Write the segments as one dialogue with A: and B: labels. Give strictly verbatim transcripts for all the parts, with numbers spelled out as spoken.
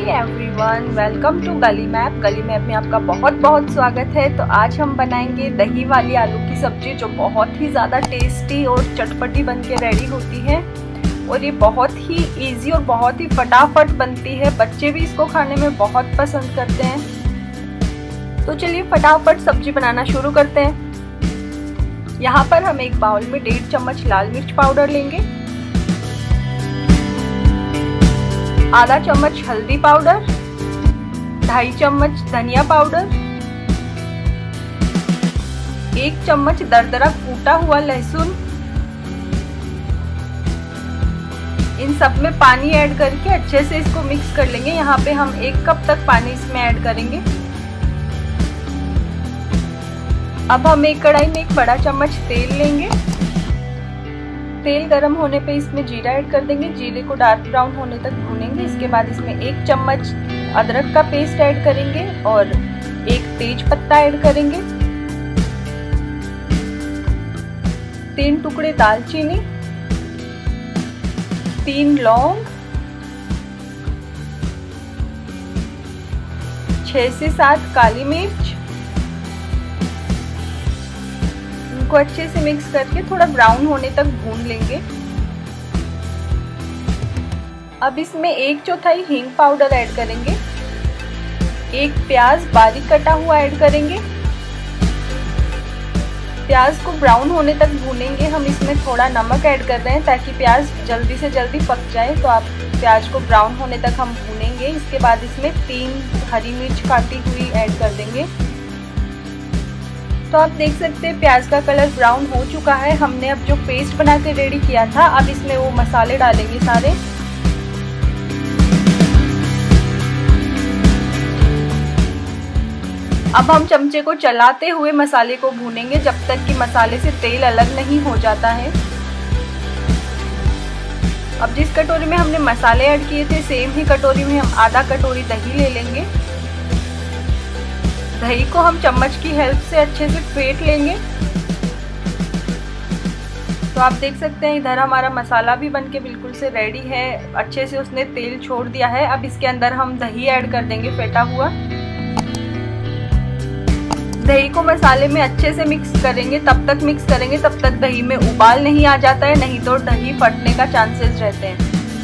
A: Everyone, welcome to Gali map. Gali map में आपका बहुत बहुत स्वागत है। तो आज हम बनाएंगे दही वाली आलू की सब्जी, जो बहुत ही ज़्यादा टेस्टी और चटपटी बन के रेडी होती है। और ये बहुत ही इजी और बहुत ही फटाफट बनती है। बच्चे भी इसको खाने में बहुत पसंद करते हैं। तो चलिए फटाफट सब्जी बनाना शुरू करते हैं। यहाँ पर हम एक बाउल में डेढ़ चम्मच लाल मिर्च पाउडर लेंगे, आधा चम्मच हल्दी पाउडर, ढाई चम्मच धनिया पाउडर, एक चम्मच दरदरा कूटा हुआ लहसुन। इन सब में पानी ऐड करके अच्छे से इसको मिक्स कर लेंगे। यहाँ पे हम एक कप तक पानी इसमें ऐड करेंगे। अब हम एक कढ़ाई में एक बड़ा चम्मच तेल लेंगे। तेल गरम होने पे इसमें जीरा ऐड कर देंगे। जीरे को डार्क ब्राउन होने तक भूनेंगे। इसके बाद इसमें एक चम्मच अदरक का पेस्ट ऐड करेंगे और एक तेज पत्ता ऐड करेंगे, तीन टुकड़े दालचीनी, तीन लौंग, छह से सात काली मिर्च। को अच्छे से मिक्स करके थोड़ा ब्राउन होने तक भून लेंगे। अब इसमें एक चौथाई हींग पाउडर ऐड करेंगे, एक प्याज बारीक कटा हुआ ऐड करेंगे। प्याज को ब्राउन होने तक भूनेंगे। हम इसमें थोड़ा नमक ऐड कर रहे हैं ताकि प्याज जल्दी से जल्दी पक जाए। तो आप प्याज को ब्राउन होने तक हम भूनेंगे। इसके बाद इसमें तीन हरी मिर्च काटी हुई ऐड कर देंगे। तो आप देख सकते हैं प्याज का कलर ब्राउन हो चुका है। हमने अब जो पेस्ट बना के रेडी किया था, अब इसमें वो मसाले डालेंगे सारे। अब हम चमचे को चलाते हुए मसाले को भूनेंगे जब तक कि मसाले से तेल अलग नहीं हो जाता है। अब जिस कटोरी में हमने मसाले ऐड किए थे, सेम ही कटोरी में हम आधा कटोरी दही ले लेंगे। दही को हम चम्मच की हेल्प से अच्छे से फेंट लेंगे। तो आप देख सकते हैं इधर हमारा मसाला भी बनके बिल्कुल से रेडी है। अच्छे से उसने तेल छोड़ दिया है। अब इसके अंदर हम दही ऐड कर देंगे फेंटा हुआ। दही को मसाले में अच्छे से मिक्स करेंगे। तब तक मिक्स करेंगे तब तक दही में उबाल नहीं आ जाता है, नहीं तो दही फटने का चांसेस रहते हैं।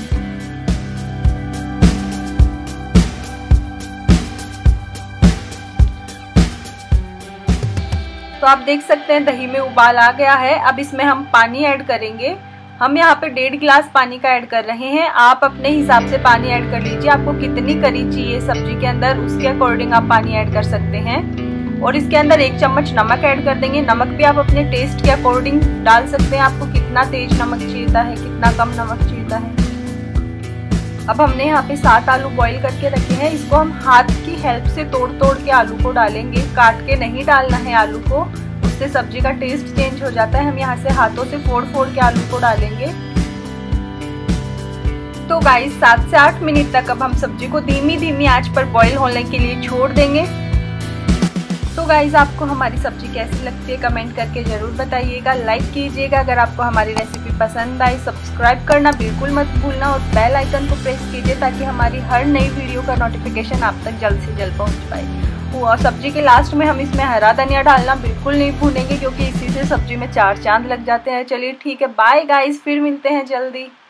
A: तो आप देख सकते हैं दही में उबाल आ गया है। अब इसमें हम पानी ऐड करेंगे। हम यहाँ पे डेढ़ गिलास पानी का ऐड कर रहे हैं। आप अपने हिसाब से पानी ऐड कर लीजिए। आपको कितनी करी चाहिए सब्जी के अंदर, उसके अकॉर्डिंग आप पानी ऐड कर सकते हैं। और इसके अंदर एक चम्मच नमक ऐड कर देंगे। नमक भी आप अपने टेस्ट के अकॉर्डिंग डाल सकते हैं। आपको कितना तेज नमक चाहिए है, कितना कम नमक चाहिए है। अब हमने यहाँ पे सात आलू बॉईल करके रखे हैं। इसको हम हाथ की हेल्प से तोड़ तोड़ के आलू को डालेंगे। काट के नहीं डालना है आलू को, उससे सब्जी का टेस्ट चेंज हो जाता है। हम यहाँ से हाथों से फोड़ फोड़ के आलू को डालेंगे। तो गाइस सात से आठ मिनट तक अब हम सब्जी को धीमी धीमी आंच पर बॉईल होने के लिए छोड़ देंगे। तो गाइस आपको हमारी सब्जी कैसी लगती है कमेंट करके जरूर बताइएगा। लाइक कीजिएगा अगर आपको हमारी रेसिपी पसंद आई। सब्सक्राइब करना बिल्कुल मत भूलना और बेल आइकन को प्रेस कीजिए ताकि हमारी हर नई वीडियो का नोटिफिकेशन आप तक जल्द से जल्द पहुंच पाए। और सब्जी के लास्ट में हम इसमें हरा धनिया डालना बिल्कुल नहीं भूलेंगे, क्योंकि इसी से सब्जी में चार चांद लग जाते हैं। चलिए ठीक है, बाय गाइस, फिर मिलते हैं जल्दी।